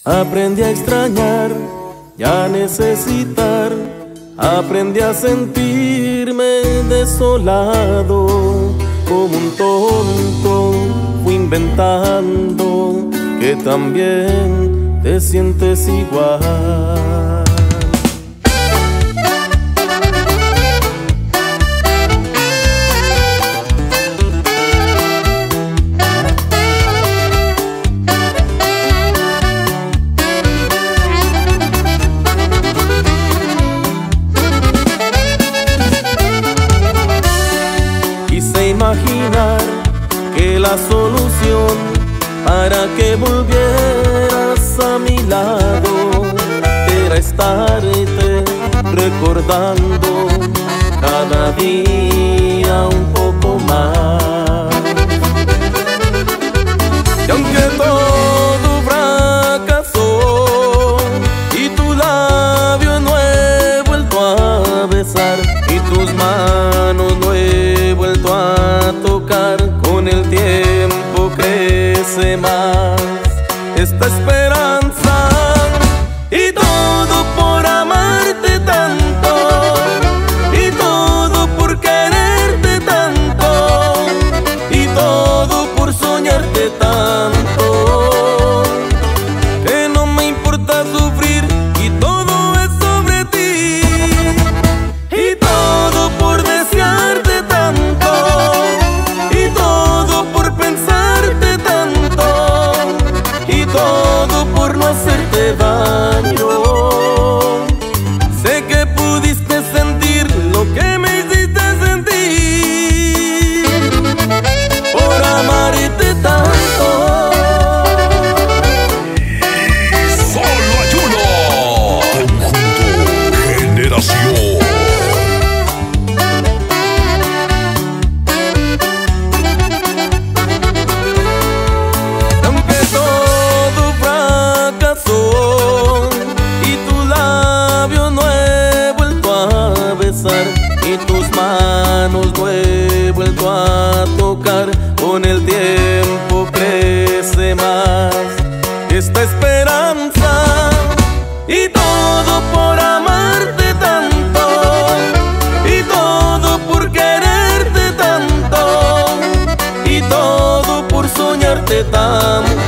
Aprendí a extrañar y a necesitar. Aprendí a sentirme desolado. Como un tonto fui inventando que también te sientes igual. Quise imaginar que la solución para que volvieras a mi lado era estarte recordando cada día un poco más. Y aunque todo fracasó y tu labio no he vuelto a besar y tus manos no he vuelto a tocar, con el tiempo crece más esta esperanza. Y todo por amarte tanto, y todo por quererte tanto, y todo por soñarte tanto, que no me importa sufrir y todo es sobre ti. Y todo por desearte tanto, y todo por pensarte tanto, y todo por no hacerte daño. Sé que pudiste sentir lo que me hiciste sentir por amarte tanto. Solo hay uno. Conjunto Generación. Aunque todo fracasó y tu labio no he vuelto a besar y tus manos no he vuelto a tocar, con el tiempo crece más esta esperanza. Y todo por amarte tanto, y todo por quererte tanto, y todo por soñarte tanto,